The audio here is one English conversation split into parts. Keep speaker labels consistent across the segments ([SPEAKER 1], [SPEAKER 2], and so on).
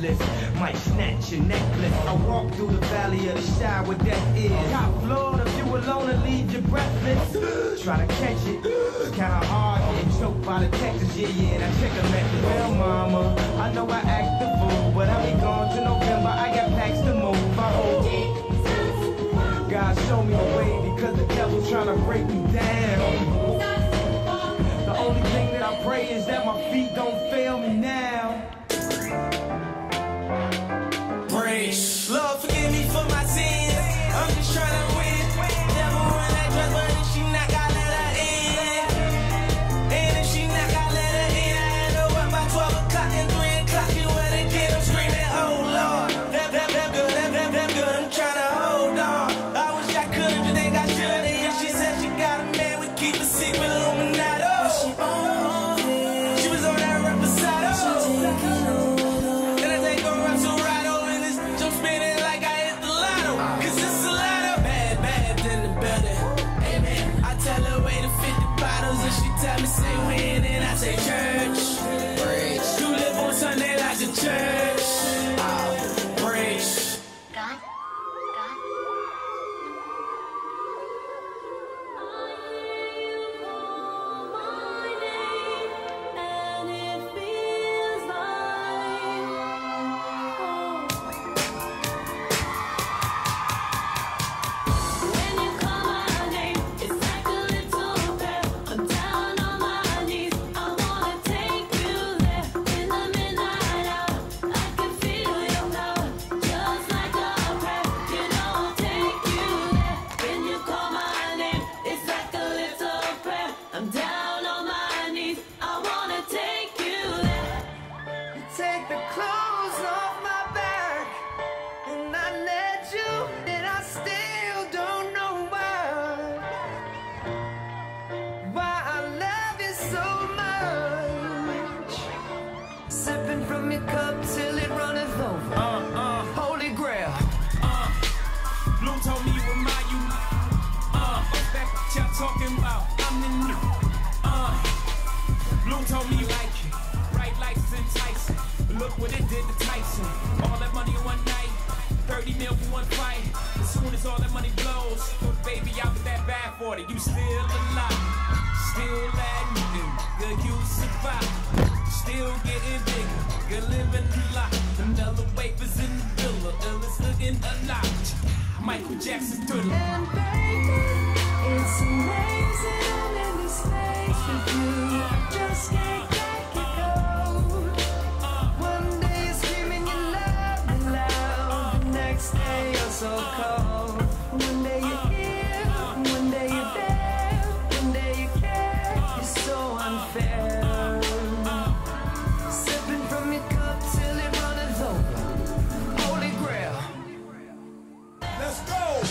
[SPEAKER 1] restless. Might snatch your necklace. I walk through the valley of the shadow where death is. Top floor, if you alone and leave you breathless. Try to catch it, kinda hard, getting choked by the Texas, yeah, and I check a method. Well, mama, I know I act the fool, but I'll be gone to November, I got packs to move. I hope God show me a way, because the devil's trying to break me down. The only thing that I pray is that my feet don't fail me now.
[SPEAKER 2] Praise. Lord, forgive me for my sins. I'm just trying to win. Never run that dress, but if she not, I let her in. And if she not, I let her in. I had her up by 12 o'clock and 3 o'clock. You wanna get them screaming, oh Lord. That good, I'm trying to hold on. I wish I could, you think I should. And she said she got a man, we keep a secret, Illuminati. She was on that rap beside her. Then I take her up so right over this. I'm spinning like I hit the lotto. Cause it's a lot of bad in the building. Amen. I tell her wait to 50 bottles and she tell me say when and I say church. You live on Sunday like the church. Praise.
[SPEAKER 3] God.
[SPEAKER 2] Take the clothes off my back, and I let you, and I still don't know why I love you so much. Sipping from your cup till it runneth over. Holy grail. Blue told me remind you. Back what y'all talking about. I'm the new. Blue told me like it. Bright lights enticing. Look what it did to Tyson. All that money in one night, 30 mil for one fight. As soon as all that money blows, baby, out with that bad 40. You still alive, still admitting, good you survive. Still getting bigger, good living a lot. Another wafers in the villa, illest looking alive. Michael Jackson's thriller.
[SPEAKER 4] And baby, it's amazing I'm in this space with you. I just can't let it go. One day you're screaming you love me loud, the next day you're so cold. One day you're here, one day you're there, one day you care. You're so unfair. Sipping from your cup till it runneth over.
[SPEAKER 2] Holy grail. Let's go.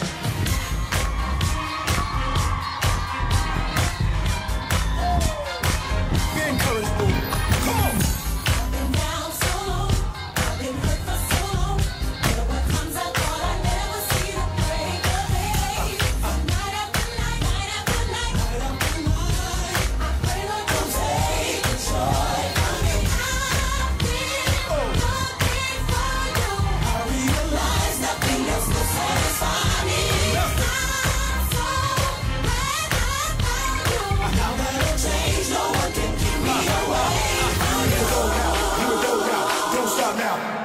[SPEAKER 2] Be encouraged, boo. Come on.
[SPEAKER 3] I've been down so long, I've been hurt for so long. But what comes I thought I'd never see the break of day. Night after night, night after night, night after night. I pray Lord don't take the joy from me. I've been looking for you. I realize nothing else will satisfy me. I'm so glad I found you. Now that I've changed, no one can keep me away from you.
[SPEAKER 1] Here we go now. Don't stop now.